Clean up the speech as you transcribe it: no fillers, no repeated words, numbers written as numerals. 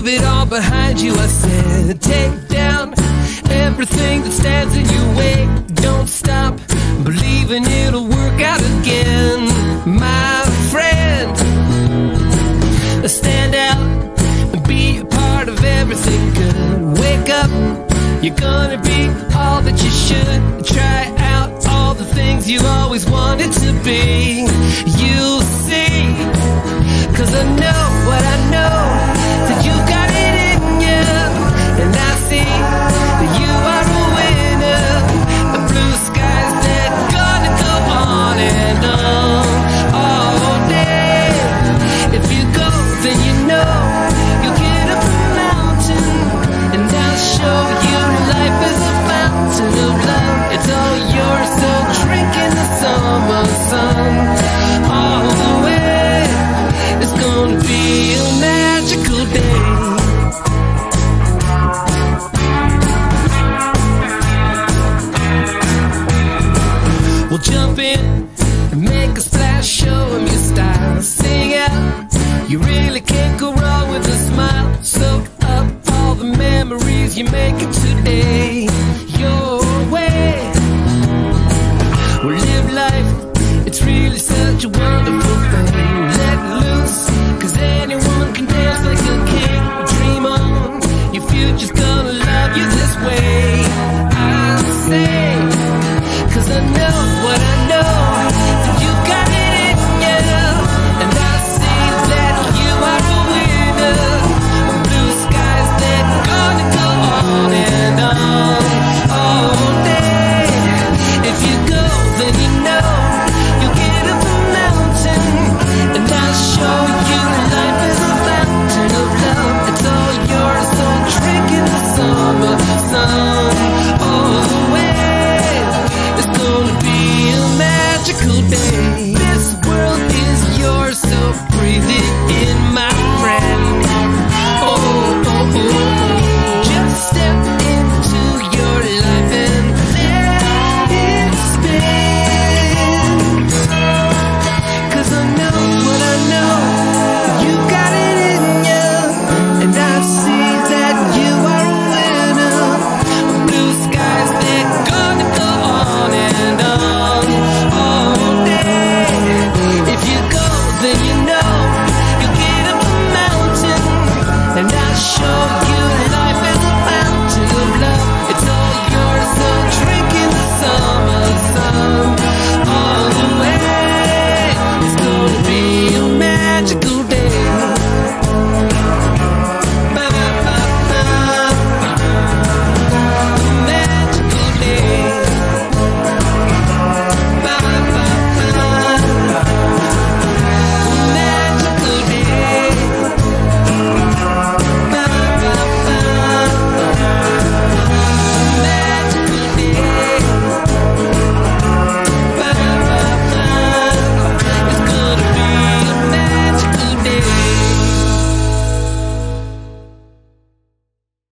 leave it all behind you. I said, take down everything that stands in your way. Don't stop believing it'll work out again, my friend. Stand out and be a part of everything good. Wake up, you're gonna be all that you should. Try out all the things you always wanted to be. You'll see, 'cause I know what I know.